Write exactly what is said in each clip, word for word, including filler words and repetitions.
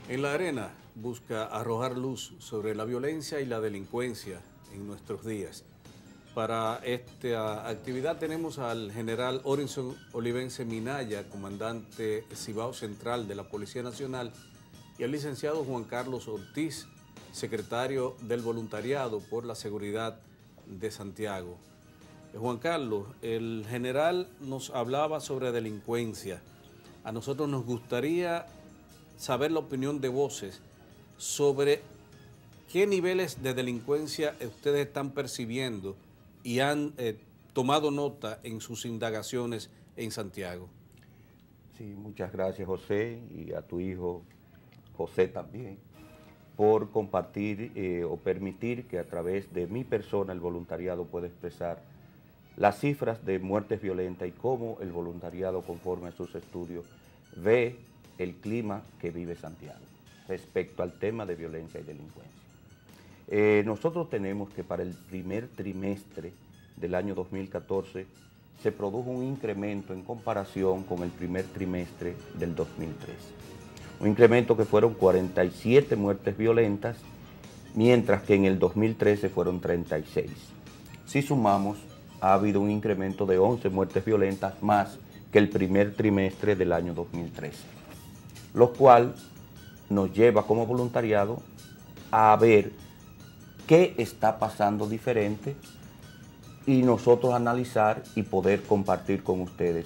En la Arena busca arrojar luz sobre la violencia y la delincuencia en nuestros días. Para esta actividad tenemos al general Orenson Olivense Minaya, comandante Cibao Central de la Policía Nacional, y al licenciado Juan Carlos Ortiz, secretario del Voluntariado por la Seguridad de Santiago. Juan Carlos, el general nos hablaba sobre delincuencia. A nosotros nos gustaría saber la opinión de voces sobre qué niveles de delincuencia ustedes están percibiendo y han eh, tomado nota en sus indagaciones en Santiago. Sí, muchas gracias, José, y a tu hijo José también, por compartir eh, o permitir que a través de mi persona el voluntariado pueda expresar las cifras de muertes violentas y cómo el voluntariado, conforme a sus estudios, ve el clima que vive Santiago respecto al tema de violencia y delincuencia. Eh, nosotros tenemos que para el primer trimestre del año dos mil catorce se produjo un incremento en comparación con el primer trimestre del dos mil trece. Un incremento que fueron cuarenta y siete muertes violentas, mientras que en el dos mil trece fueron treinta y seis. Si sumamos, ha habido un incremento de once muertes violentas más que el primer trimestre del año dos mil trece, lo cual nos lleva como voluntariado a ver qué está pasando diferente y nosotros analizar y poder compartir con ustedes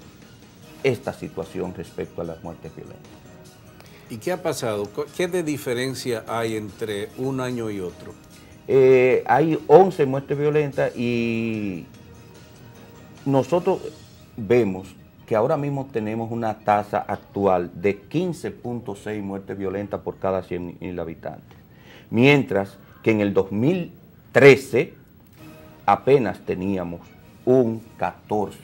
esta situación respecto a las muertes violentas. ¿Y qué ha pasado? ¿Qué de diferencia hay entre un año y otro? Eh, hay once muertes violentas y nosotros vemos que ahora mismo tenemos una tasa actual de quince punto seis muertes violentas por cada cien mil habitantes, mientras que en el dos mil trece apenas teníamos un catorce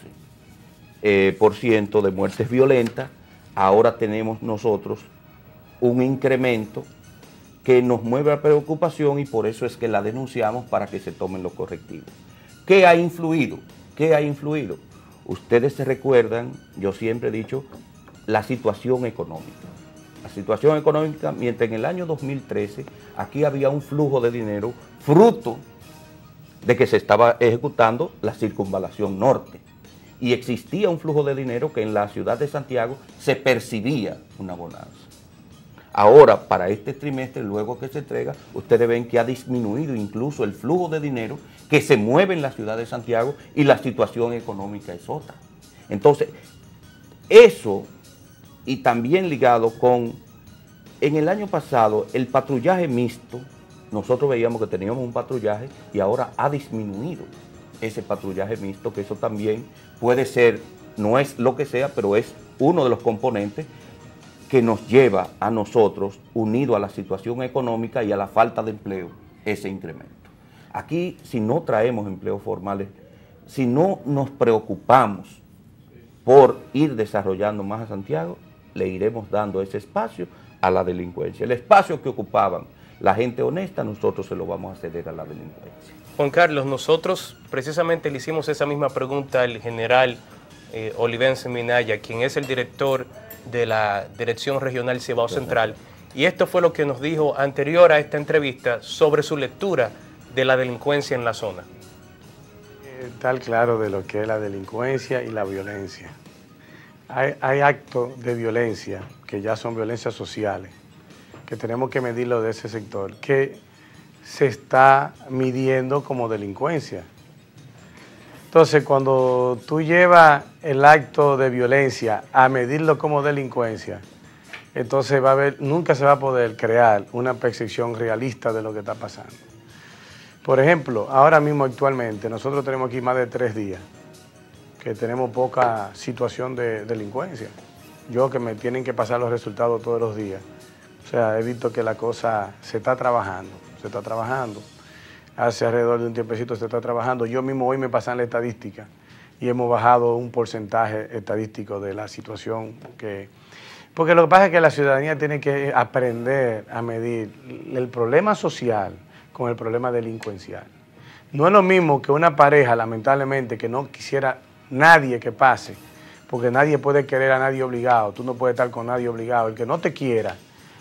por ciento eh, de muertes violentas. Ahora tenemos nosotros un incremento que nos mueve a preocupación y por eso es que la denunciamos para que se tomen los correctivos. ¿Qué ha influido? ¿Qué ha influido? Ustedes se recuerdan, yo siempre he dicho, la situación económica. La situación económica, mientras en el año dos mil trece aquí había un flujo de dinero fruto de que se estaba ejecutando la circunvalación norte. Y existía un flujo de dinero que en la ciudad de Santiago se percibía una bonanza. Ahora, para este trimestre, luego que se entrega, ustedes ven que ha disminuido incluso el flujo de dinero que se mueve en la ciudad de Santiago y la situación económica es otra. Entonces, eso, y también ligado con, en el año pasado, el patrullaje mixto, nosotros veíamos que teníamos un patrullaje y ahora ha disminuido ese patrullaje mixto, que eso también puede ser, no es lo que sea, pero es uno de los componentes que nos lleva a nosotros, unido a la situación económica y a la falta de empleo, ese incremento. Aquí, si no traemos empleos formales, si no nos preocupamos por ir desarrollando más a Santiago, le iremos dando ese espacio a la delincuencia. El espacio que ocupaban la gente honesta, nosotros se lo vamos a ceder a la delincuencia. Juan Carlos, nosotros precisamente le hicimos esa misma pregunta al general eh, Olivense Minaya, quien es el director de la Dirección Regional Cibao Central, y esto fue lo que nos dijo anterior a esta entrevista sobre su lectura de la delincuencia en la zona. Está claro de lo que es la delincuencia y la violencia. Hay, hay actos de violencia que ya son violencias sociales, que tenemos que medirlo de ese sector, que se está midiendo como delincuencia. Entonces, cuando tú llevas el acto de violencia a medirlo como delincuencia, entonces va a haber, nunca se va a poder crear una percepción realista de lo que está pasando. Por ejemplo, ahora mismo actualmente, nosotros tenemos aquí más de tres días que tenemos poca situación de delincuencia. Yo que me tienen que pasar los resultados todos los días. O sea, he visto que la cosa se está trabajando, se está trabajando. Hace alrededor de un tiempecito se está trabajando. Yo mismo hoy me pasan la estadística y hemos bajado un porcentaje estadístico de la situación que... Porque lo que pasa es que la ciudadanía tiene que aprender a medir el problema social con el problema delincuencial. No es lo mismo que una pareja, lamentablemente, que no quisiera nadie que pase, porque nadie puede querer a nadie obligado, tú no puedes estar con nadie obligado. El que no te quiera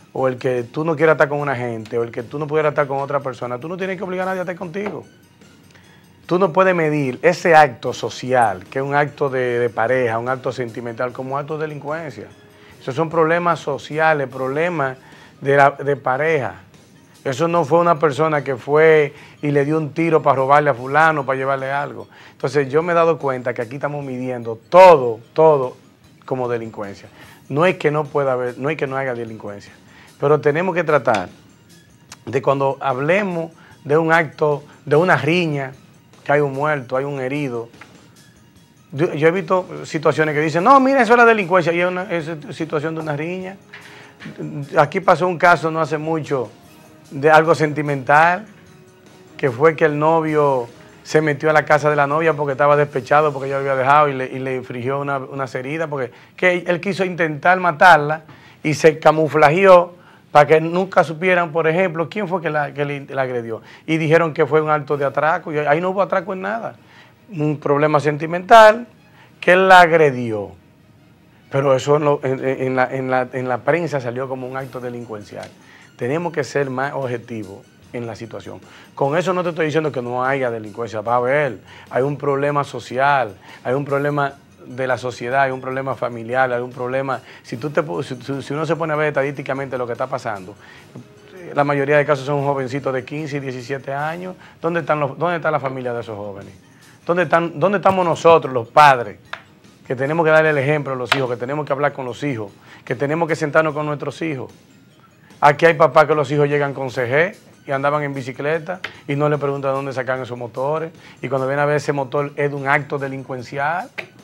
o el que tú no quieras estar con una gente, o el que tú no pudieras estar con otra persona, tú no tienes que obligar a nadie a estar contigo. Tú no puedes medir ese acto social, que es un acto de, de pareja, un acto sentimental, como acto de delincuencia. Esos son problemas sociales, problemas de, la, de pareja. Eso no fue una persona que fue y le dio un tiro para robarle a fulano, para llevarle algo. Entonces yo me he dado cuenta que aquí estamos midiendo todo, todo como delincuencia. No es que no pueda haber, no es que no haya delincuencia, pero tenemos que tratar de cuando hablemos de un acto, de una riña, que hay un muerto, hay un herido. Yo, yo he visto situaciones que dicen, no, mira, eso es la delincuencia, y es una es situación de una riña. Aquí pasó un caso no hace mucho de algo sentimental, que fue que el novio se metió a la casa de la novia porque estaba despechado, porque ella lo había dejado y le, y le infligió una, unas heridas, porque que él quiso intentar matarla y se camuflajeó para que nunca supieran, por ejemplo, quién fue que la, que le, la agredió. Y dijeron que fue un acto de atraco, y ahí no hubo atraco en nada. Un problema sentimental que él la agredió. Pero eso en, lo, en, en, la, en, la, en la prensa salió como un acto delincuencial. Tenemos que ser más objetivos en la situación. Con eso no te estoy diciendo que no haya delincuencia. Va a haber, hay un problema social, hay un problema de la sociedad, hay un problema familiar, hay un problema... Si, tú te, si, si uno se pone a ver estadísticamente lo que está pasando, la mayoría de casos son jovencitos de quince y diecisiete años. ¿Dónde, están los, dónde está la familia de esos jóvenes? ¿Dónde, están, ¿Dónde estamos nosotros, los padres? Que tenemos que darle el ejemplo a los hijos, que tenemos que hablar con los hijos, que tenemos que sentarnos con nuestros hijos. Aquí hay papás que los hijos llegan con C G y andaban en bicicleta y no le preguntan dónde sacan esos motores. Y cuando ven a ver ese motor es de un acto delincuencial.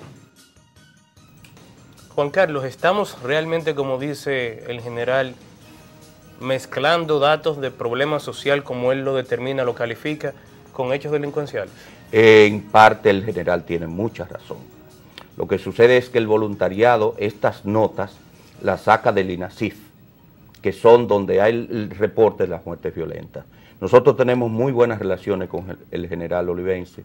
Juan Carlos, ¿estamos realmente, como dice el general, mezclando datos de problema social, como él lo determina, lo califica, con hechos delincuenciales? En parte el general tiene mucha razón. Lo que sucede es que el voluntariado, estas notas, las saca del INASIF, que son donde hay el reporte de las muertes violentas. Nosotros tenemos muy buenas relaciones con el, el general Olivense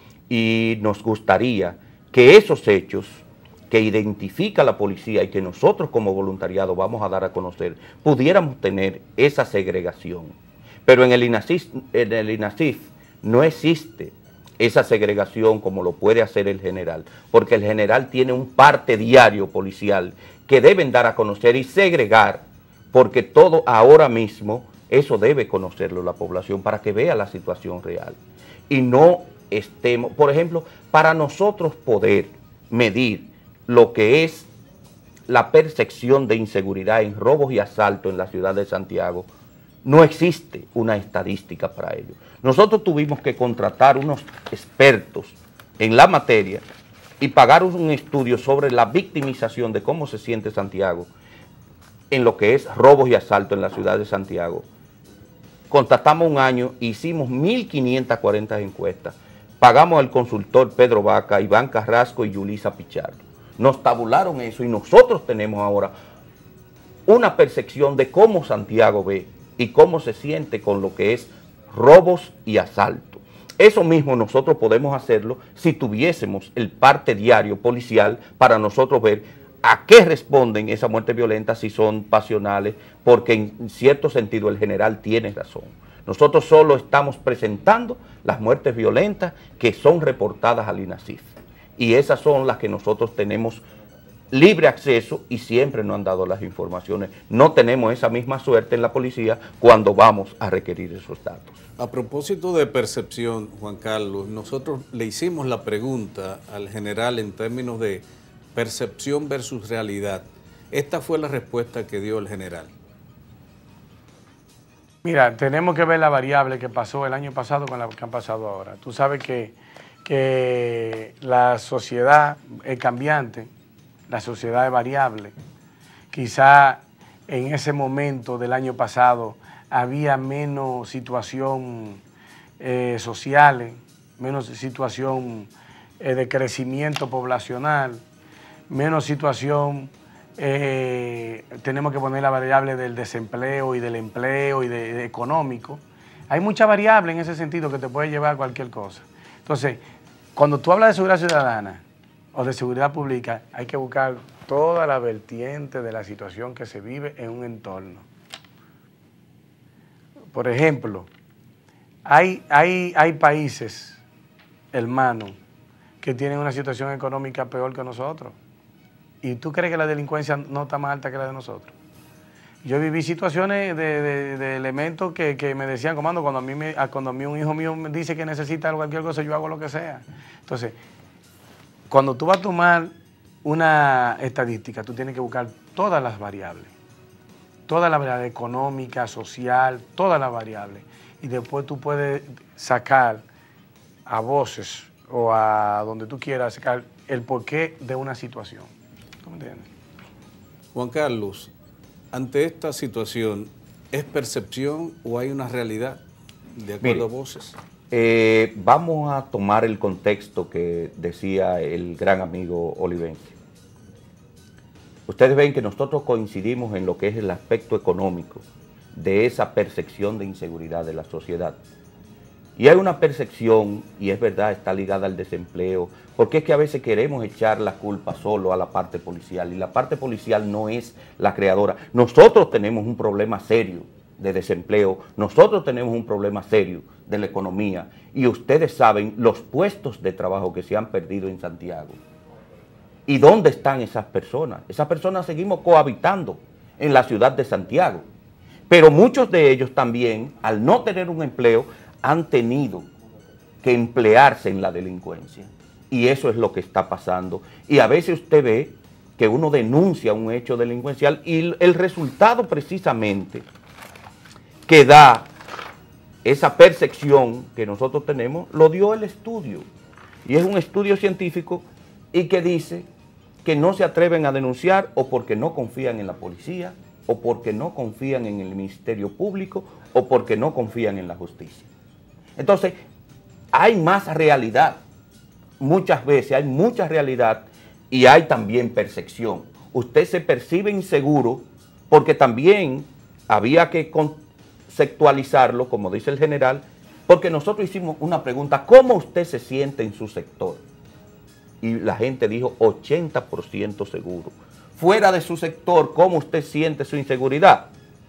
y nos gustaría que esos hechos que identifica la policía y que nosotros como voluntariado vamos a dar a conocer, pudiéramos tener esa segregación. Pero en el INASIF, en el INASIF no existe esa segregación como lo puede hacer el general, porque el general tiene un parte diario policial que deben dar a conocer y segregar, porque todo ahora mismo, eso debe conocerlo la población para que vea la situación real. Y no estemos, por ejemplo, para nosotros poder medir lo que es la percepción de inseguridad en robos y asaltos en la ciudad de Santiago, no existe una estadística para ello. Nosotros tuvimos que contratar unos expertos en la materia y pagar un estudio sobre la victimización de cómo se siente Santiago en lo que es robos y asaltos en la ciudad de Santiago. Contratamos un año, hicimos mil quinientas cuarenta encuestas, pagamos al consultor Pedro Vaca, Iván Carrasco y Yulisa Pichardo. Nos tabularon eso y nosotros tenemos ahora una percepción de cómo Santiago ve y cómo se siente con lo que es robos y asaltos. Eso mismo nosotros podemos hacerlo si tuviésemos el parte diario policial para nosotros ver a qué responden esas muertes violentas, si son pasionales, porque en cierto sentido el general tiene razón. Nosotros solo estamos presentando las muertes violentas que son reportadas al INASIF. Y esas son las que nosotros tenemos libre acceso y siempre nos han dado las informaciones. No tenemos esa misma suerte en la policía cuando vamos a requerir esos datos. A propósito de percepción, Juan Carlos, nosotros le hicimos la pregunta al general en términos de percepción versus realidad. Esta fue la respuesta que dio el general. Mira, tenemos que ver la variable que pasó el año pasado con la que han pasado ahora. Tú sabes que, que la sociedad es cambiante, la sociedad es variable. Quizá en ese momento del año pasado había menos situación eh, social, menos situación eh, de crecimiento poblacional, menos situación, eh, tenemos que poner la variable del desempleo y del empleo y de, de económico. Hay mucha variable en ese sentido que te puede llevar a cualquier cosa. Entonces, cuando tú hablas de seguridad ciudadana o de seguridad pública, hay que buscar toda la vertiente de la situación que se vive en un entorno. Por ejemplo, hay, hay, hay países, hermanos, que tienen una situación económica peor que nosotros. ¿Y tú crees que la delincuencia no está más alta que la de nosotros? Yo viví situaciones de, de, de elementos que, que me decían, comando, cuando a, mí me, cuando a mí un hijo mío me dice que necesita cualquier cosa, yo hago lo que sea. Entonces, cuando tú vas a tomar una estadística, tú tienes que buscar todas las variables. Todas las variables económicas, social, todas las variables. Y después tú puedes sacar a voces o a donde tú quieras sacar el porqué de una situación. ¿Tú me entiendes? Juan Carlos, ante esta situación, ¿es percepción o hay una realidad de acuerdo Mire, a voces? Eh, vamos a tomar el contexto que decía el gran amigo Olivense. Ustedes ven que nosotros coincidimos en lo que es el aspecto económico de esa percepción de inseguridad de la sociedad. Y hay una percepción, y es verdad, está ligada al desempleo, porque es que a veces queremos echar la culpa solo a la parte policial, y la parte policial no es la creadora. Nosotros tenemos un problema serio de desempleo, nosotros tenemos un problema serio de la economía, y ustedes saben los puestos de trabajo que se han perdido en Santiago. ¿Y dónde están esas personas? Esas personas seguimos cohabitando en la ciudad de Santiago, pero muchos de ellos también, al no tener un empleo, han tenido que emplearse en la delincuencia. Y eso es lo que está pasando. Y a veces usted ve que uno denuncia un hecho delincuencial y el resultado precisamente que da esa percepción que nosotros tenemos, lo dio el estudio. Y es un estudio científico y que dice que no se atreven a denunciar o porque no confían en la policía, o porque no confían en el Ministerio Público, o porque no confían en la justicia. Entonces, hay más realidad. Muchas veces hay mucha realidad y hay también percepción. Usted se percibe inseguro porque también había que conceptualizarlo, como dice el general, porque nosotros hicimos una pregunta: ¿cómo usted se siente en su sector? Y la gente dijo ochenta por ciento seguro. Fuera de su sector, ¿cómo usted siente su inseguridad?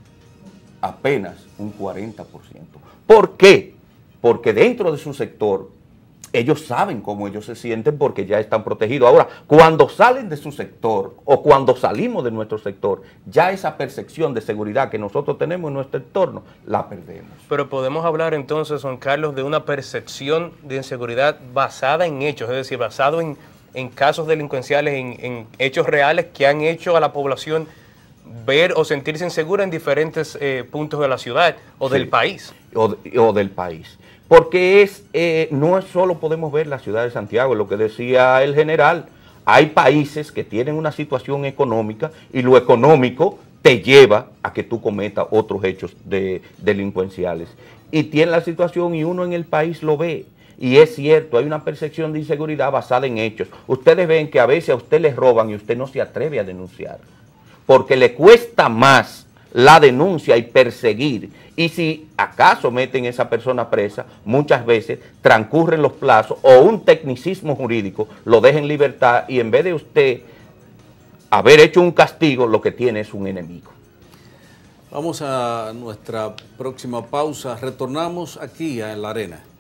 Apenas un cuarenta por ciento. ¿Por qué? Porque dentro de su sector, ellos saben cómo ellos se sienten porque ya están protegidos. Ahora, cuando salen de su sector o cuando salimos de nuestro sector, ya esa percepción de seguridad que nosotros tenemos en nuestro entorno, la perdemos. Pero podemos hablar entonces, Juan Carlos, de una percepción de inseguridad basada en hechos, es decir, basado en, en casos delincuenciales, en, en hechos reales que han hecho a la población ver o sentirse insegura en diferentes eh, puntos de la ciudad o sí, del país. O, o del país. Porque es, eh, no es solo podemos ver la ciudad de Santiago, lo que decía el general, hay países que tienen una situación económica y lo económico te lleva a que tú cometas otros hechos de, delincuenciales. Y tiene la situación y uno en el país lo ve. Y es cierto, hay una percepción de inseguridad basada en hechos. Ustedes ven que a veces a usted les roban y usted no se atreve a denunciar, porque le cuesta más la denuncia y perseguir. Y si acaso meten a esa persona presa, muchas veces transcurren los plazos o un tecnicismo jurídico lo deja en libertad y en vez de usted haber hecho un castigo, lo que tiene es un enemigo. Vamos a nuestra próxima pausa. Retornamos aquí a La Arena.